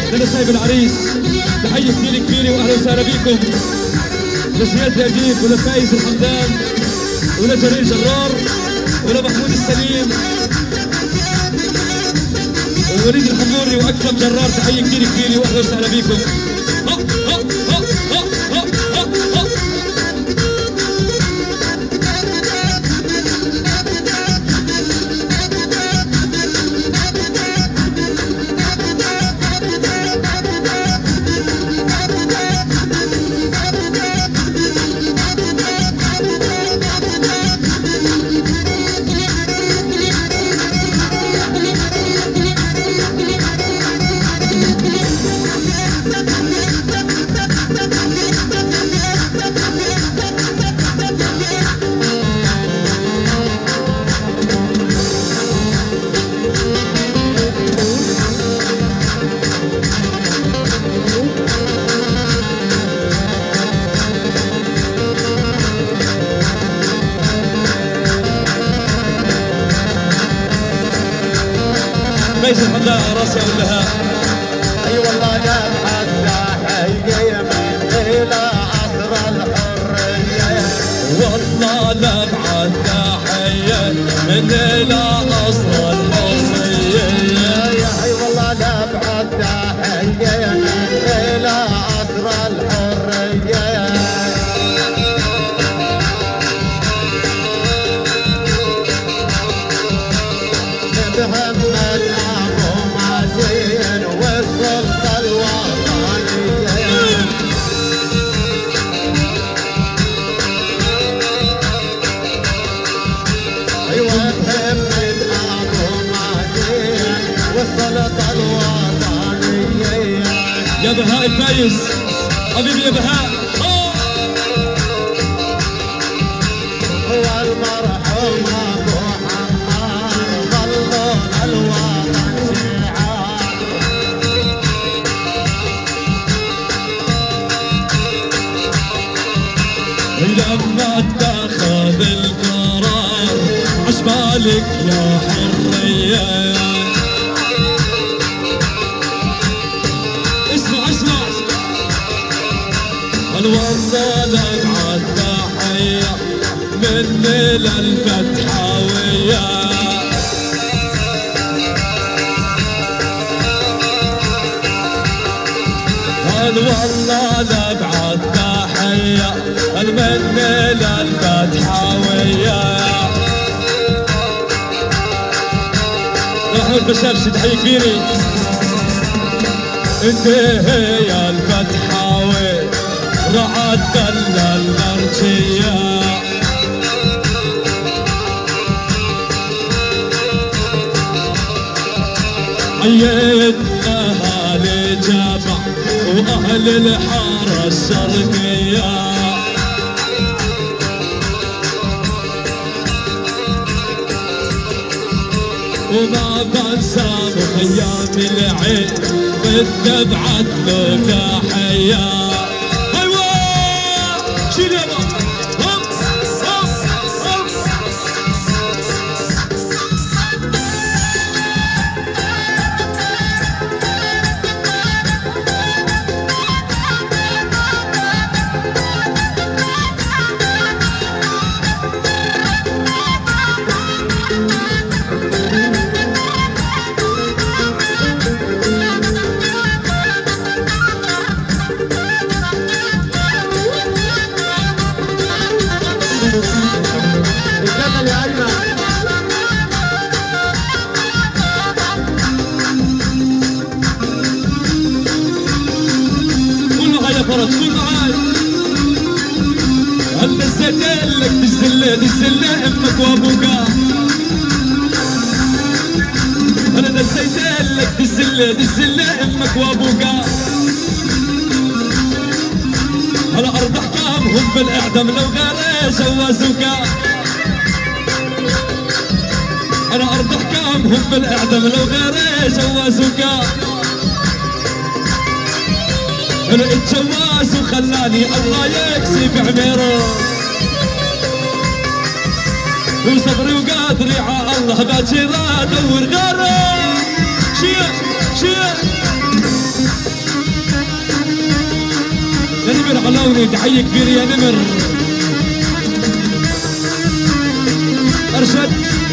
لنصايب العريس تحية كثير كبيرة واهلا وسهلا بكم. لزياد الاديب ولفايز الحمدان ولجرير جرار ولمحمود السليم ووليد الحموري واكرم جرار تحية كثير كبيرة واهلا وسهلا بكم. فايز الحمدان راسي اقول اي والله نبحث تحيه من الى عصر الحريه. والله نبعث تحيه من الى عصر الحريه. اي والله نبحث تحيه من الى عصر الحريه. محمد ابو مازن والسلطه الوطنيه. ايوه محمد ابو مازن والسلطه الوطنيه. يا بهاء الفايز حبيبي يا بهاء. هو المرحوم ابو حمار ظلوا الوطن شعار. لما اتخذ القرار عشبالك يا حريه. اسمع والله نبعث تحيه من الفتحاويه. والله نبعث تحيه من الفتحاويه. محمود بشرشي تحيه كبيره. انت يا الفتحاوي رعد كل الارجيه. حييت اهالي جابع واهل الحاره الشرقيه. وما بنسى بخيام العين بدي ابعت له تحيه. ايوه شيل يابا. الجبل يا ايمن. كله هاي يا فرج كله هاي. هل دزيتلك دزلة امك وابوكا. انا دزيتلك دزلة امك وابوكا. على ارض احكامهم بالاعدام لو غير جوازوكا. على ارض احكامهم بالاعدام لو غير جوازوكا. انا اتجوز وخلاني الله يكسي بعميره. وصبري وقادري ع الله باكر ادور غيره. شيخ علوني تحية كبيرة يا نمر أرشد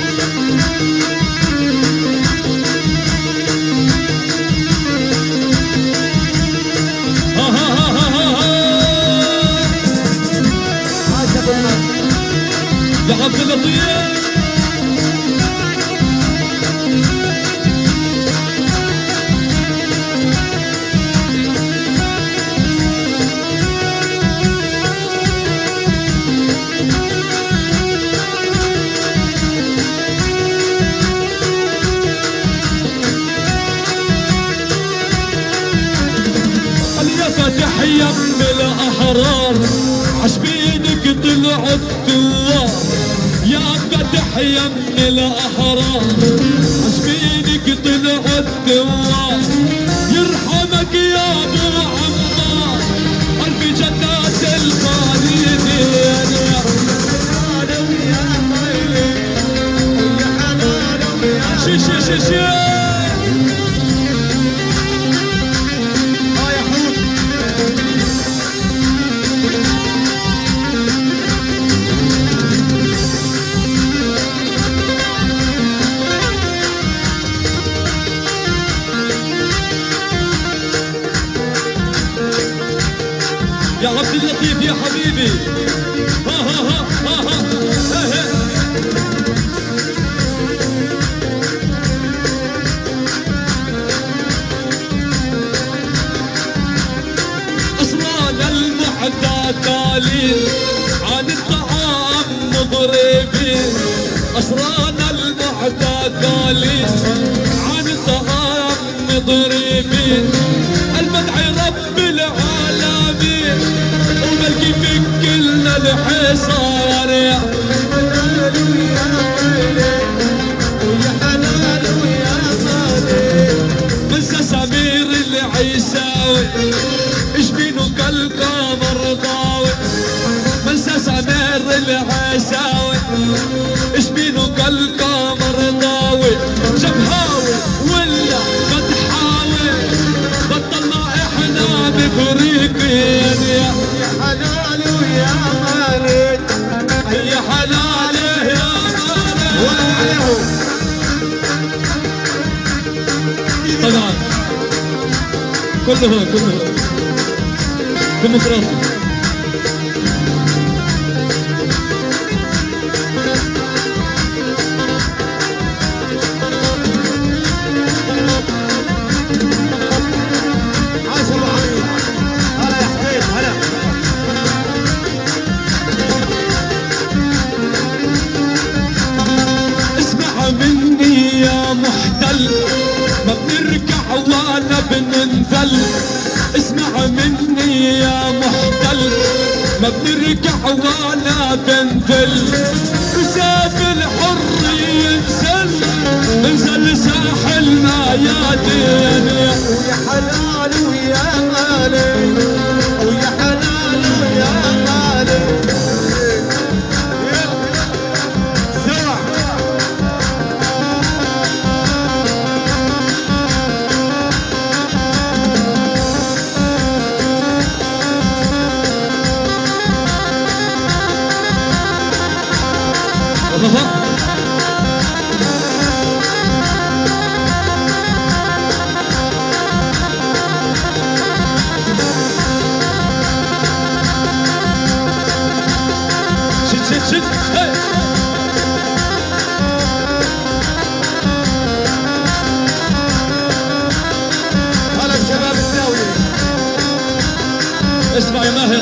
يا عبد اللطيف تحية من الأحرار عشبينك طلعوا الثوار يا تحية من الأحرار عشبينك طلعوا الثوار يرحمك يا أبو عمار قلبي جنات الخالدين يا حلال ويا خيلي يا حلال ويا شي يا عبد اللطيف يا حبيبي ها ها ها ها ها ها أسرار المعتقلين عن الطعام مضربين أسرار المعتقلين عن الطعام مضربين المدعي رب العالمين وملكي في كلنا الحصار يا حلال ويا خيلي ويا حلال ويا خالي مسا سمير العيساوي اشبينه كالقمر ضاوي مسا سمير العيساوي اشبينه كالقمر ضاوي جبهاوي ولا فتحاوي بطلنا احنا بفريقين يا حلال ويا خالد يا حلال يا خالد طبعا كله ديمقراطي مني يا محتل ما بنركع ولا بننزل اسمع مني يا محتل ما بنركع ولا بنزل وشاف الحر ينزل ساحل ميادين ويا حلال ويا غالي ويا حلال ويا غالي شد هلا الشباب الدولي اسمع يا ماهر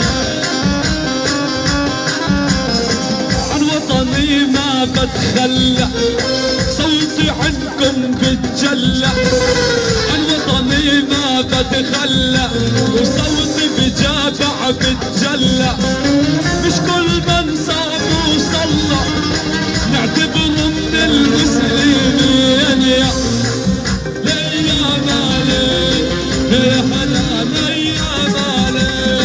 عن وطني ما بتخلى صوتي عندكم بتجلى عن وطني ما بتخلى وصوتي بجابع بتجلى مش كل من صاب وصلى نعتبره من المسلمين يا مالي يا حلال يا مالي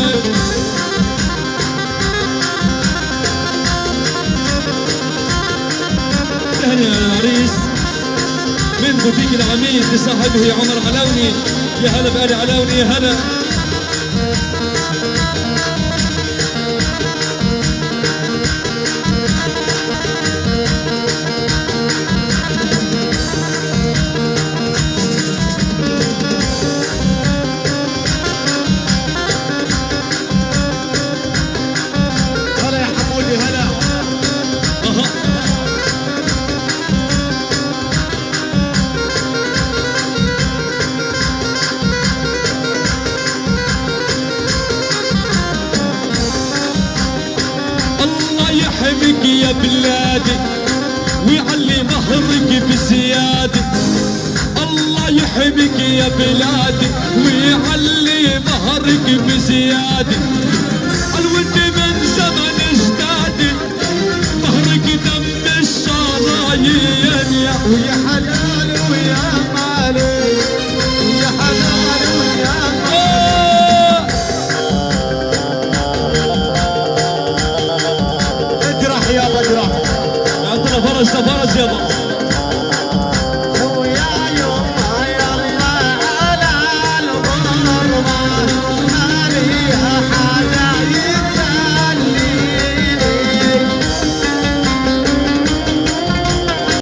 اهلا يا عريس من بوتيك العميد لصاحبه عمر علوني يا هلا بآل علوني يا هلا بلادي ويعلي مهرك بزيادة. الله يحميك يا بلادي ويعلي مهرك بزيادة. الود من زمن اجدادي مهرك دم الشرايين يا ويا حلال ويا مالي ويا حلال ويا اجرح يابا اجرح. اعطنا فرج يابا.